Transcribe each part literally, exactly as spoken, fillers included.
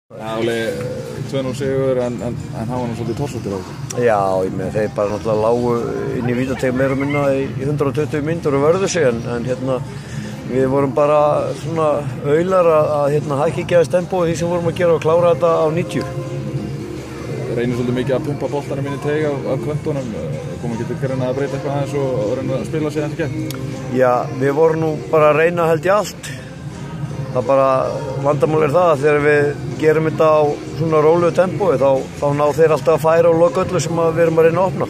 Já, alveg tvö núll sigur en, en, en hann var nú svolítið torsóttir á þessu. Já, ég með þeir bara náttúrulega lágu inn í vítateig meira og minna í hundrað og tuttugu mínútur og vörðu sig en, en hérna við vorum bara svona auðlar að, að hérna hækki ekki aðeins tempóið því sem vorum að gera og klára þetta á níutíu. Reynir svolítið mikið að pumpa boltanum inn í teig af, af kvöntunum, komum ekki til greina að breyta eitthvað aðeins og, og reyna að spila sig eftir gegn? Já, við vorum nú bara að reyna held ég allt. Það bara vandamál er það að þegar við gerum þetta á svona rólegu tempói þá, þá ná þeir alltaf að færa og loka öllu sem við erum að reyna að opna.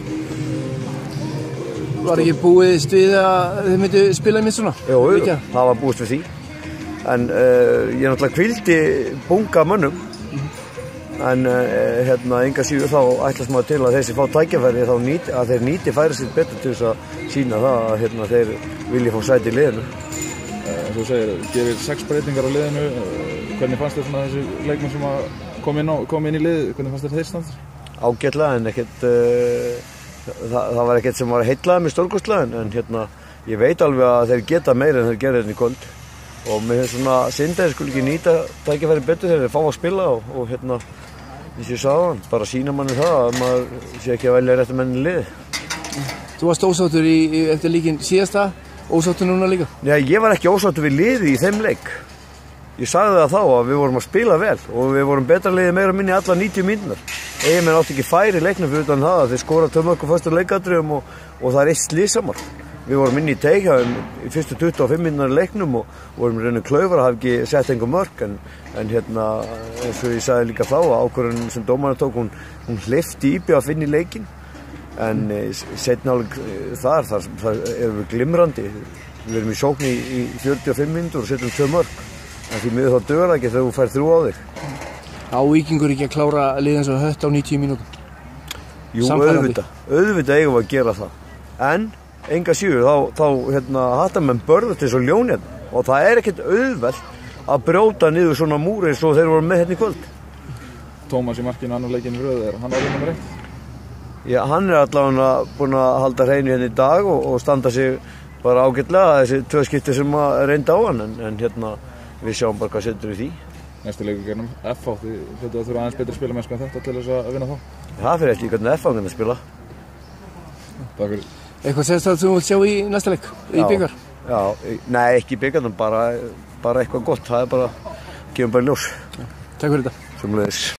Var ekki búist við að þið myndu spila með svona? Jú, það var búist við því. En uh, ég náttúrulega hvíldi bunga mönnum. En uh, hérna enga síður þá ætlast maður til að þeir sem fá tækifæri þá nýti, að þeir nýti færi sitt betur til þess að sína það að hérna, þeir vilja fá sæti í liðinu. Eins og þú segir, gerir sex breytingar á liðinu. Hvernig fannst þér svona þessi leikmenn sem að kom inn, á, kom inn í lið, hvernig fannst þér þeir standir? Ágætlega en ekkert, uh, það, það var ekkert sem var heitlaði með stórkostlega en, en hérna, ég veit alveg að þeir geta meira en þeir gerði hérna í kvöld. Og með svona syndaði skulle ekki nýta tækifæri betur þegar þeir fá að spila og, og hérna, eins og ég sagði hann, bara sína manni það að maður sé ekki að velja réttu menn í liði. Þú varst ósáttur í, í, eftir líkin síðasta, ósáttur núna líka? Já, ég var ekki ósáttur við liði í þeim leik. Ég sagði það þá að við vorum að spila vel og við vorum betra liði meira minni alla níutíu mínútur. Eyjamenn átti ekki færi leiknum fyrir utan það að þeir skora tvö mörk á fyrstu leikatriðum og, og það er eitt slísamar. Við vorum inn í teig í fyrstu tuttugu og fimm mínútur í leiknum og vorum reynið klaufar að hafa ekki sett einhver mörk en, en hérna eins og ég sagði líka þá að ákvörðun sem dómarinn tók hún, hún hleypti í að finna í leikinn en seinna alveg þar, þar, þar erum við glimrandi. Við erum í sókn í, í fjörutíu og fimm mínútur og setjum tvö mörk en því miður þá dögur ekki þegar þú fær þrjú á þig. Á Víkingur ekki að klára liðin svo hött á níutíu mínútum? Jú, auðvitað, auðvitað eigum við að gera það en enga síður, þá, þá hérna, hattamenn börðast eins og ljón hérna og það er ekkert auðvelt að brjóta niður svona múri eins og þeir voru með hérna í kvöld. Tómas í markinu annar leikinn í röðu, er hann árið nummer eitt? Já, hann er allavega búinn að halda hreinu hérna í dag og, og standa sig bara ágætlega þessi tvö skipti sem að reynda á hann en, en hérna við sjáum bara hvað setur í því. Næstu leikur gegnum F H, því hlutu að þurfa aðeins betri spilamennsku en þetta til þess að vinna þá? Það fyrir eftir hvernig F H hann að spila. Takk fyrir. Eitthvað sérst að þú vilt sjá í næsta leik, í byggar? Já, nei ekki í byggarnum, bara, bara eitthvað gott, það er bara, gefum bara ljós. Takk fyrir þetta. Sömuleiðis.